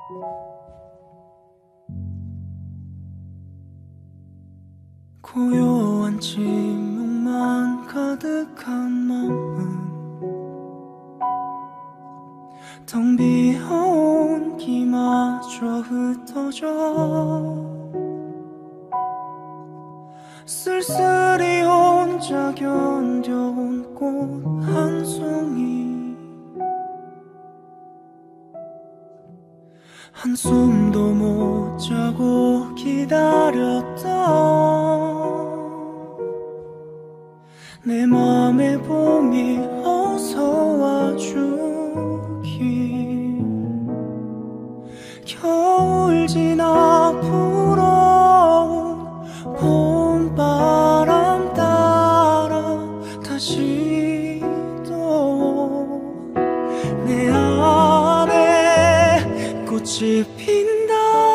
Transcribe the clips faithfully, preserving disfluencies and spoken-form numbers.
고요한 침묵만 가득한 마음, 텅 비어온 기마저 흩어져 쓸쓸히 혼자 견뎌온 꽃 한 송이, 한숨도 못 자고 기다렸다. 내 맘에 봄이 어서 와주길. 겨울 지나 불어온 봄바람 따라 다시 또 내 안에 꽃이 핀다.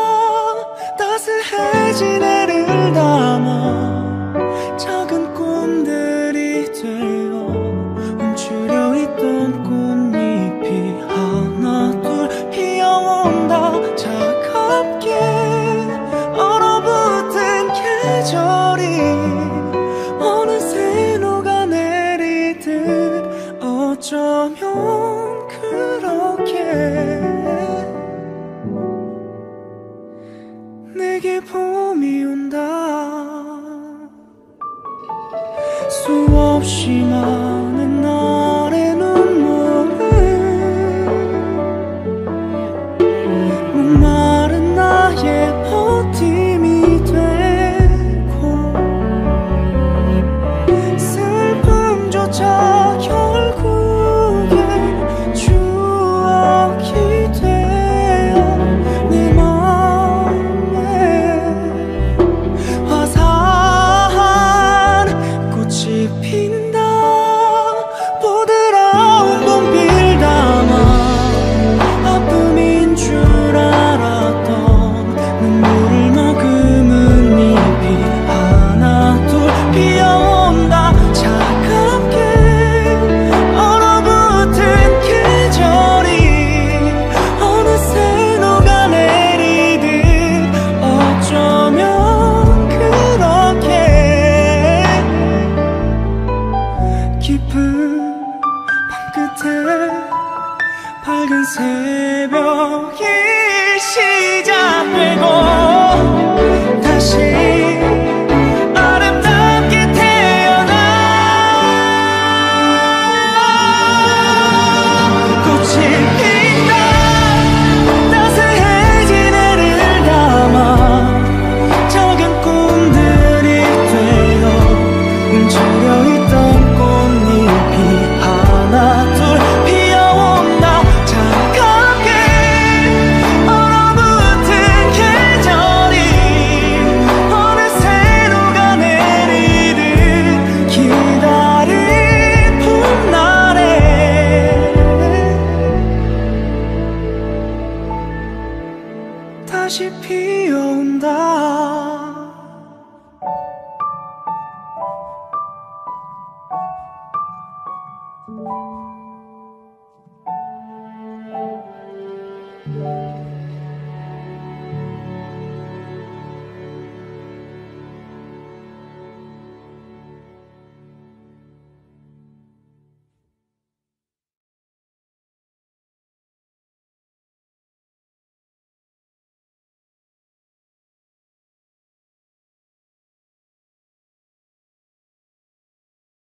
따스해진 해를 담아 작은 꿈들이 되어 움츠려 있던 꽃잎이 하나 둘 피어온다. 차갑게 얼어붙은 계절이 어느새 녹아내리듯 어쩌면 그렇게 내게 봄이 온다. 수없이 많은 날의 눈물은 목마른 나의 버팀이 되고 슬픔조차 결국엔 추억이 되어 내 맘에 화사한 꽃이 핀다. 부드러운 봄빌 담아 아픔인 줄 알았던 눈물을 머금은 잎이 하나 둘 피어온다. 차갑게 얼어붙은 계절이 어느새 녹아내리듯 어쩌면 그렇게 깊은 밤끝에 밝은 새벽이 시작되고 다시 아름답게 태어나 꽃이 핀다. 따스해진 해를 담아 작은 꿈들이 되어 움츠려 있던 꽃잎이 하나 둘 피어온다. 차갑게 얼어붙은 계절이 어느새 녹아내리듯 기다린 봄날에 다시 피어온다.